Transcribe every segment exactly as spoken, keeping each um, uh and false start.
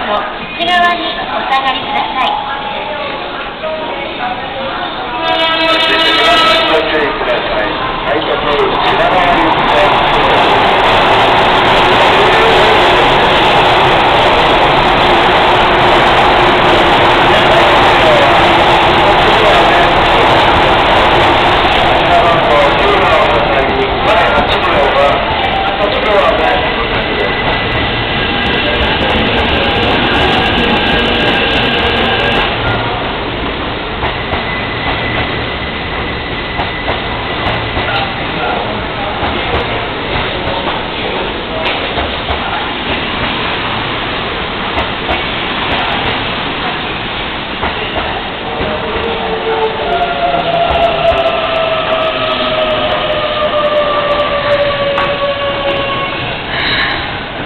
の内側にお下がりください。 ご注意ください。配達内側にお下がりく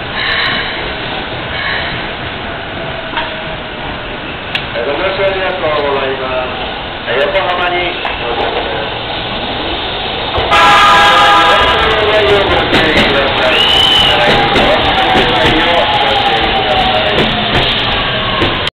ださい。Gracias.